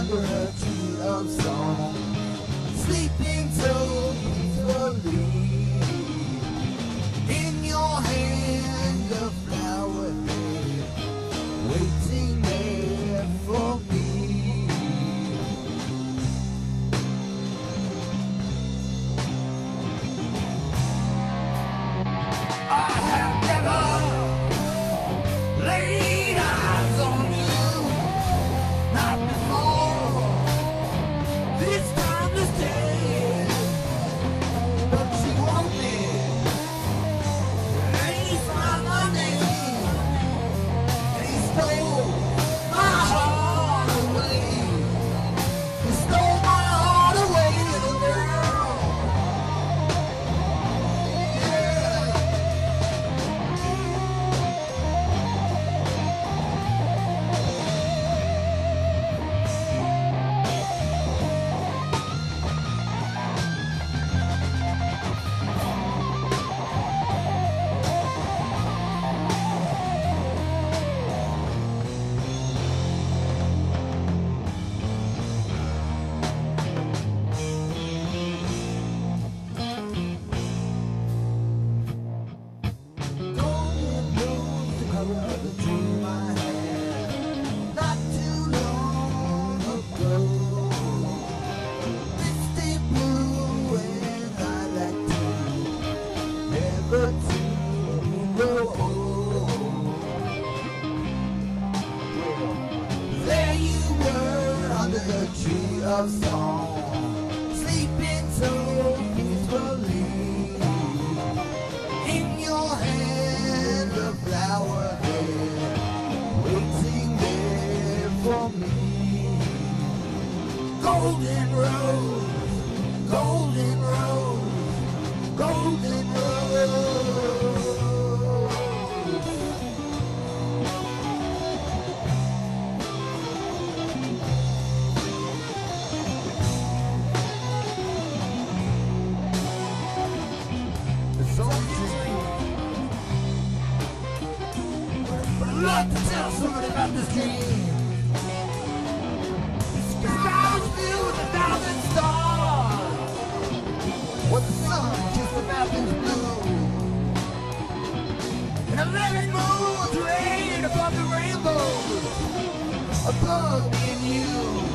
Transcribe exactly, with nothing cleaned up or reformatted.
under a tree of song, sleeping so peacefully. In your hand a flower head, waiting there for me. I have never laid eyes on you, not before this time this day. But you want me, and he found my name, and he stole my heart away. He stole my heart away, little girl. Yeah. Golden rose, the color of the dream I had not too long ago. Misty blue and lilac too, never to grow. There you were under the tree of song, sleeping so peacefully. In your hand a flower head, waiting there for me. Golden rose, golden rose, golden rose. It's all true. But I'd love to tell somebody about this dream. The sky was filled with a thousand stars, with the sun kissed the mountains blue, and eleven moons reigned above the rainbows, above me and you.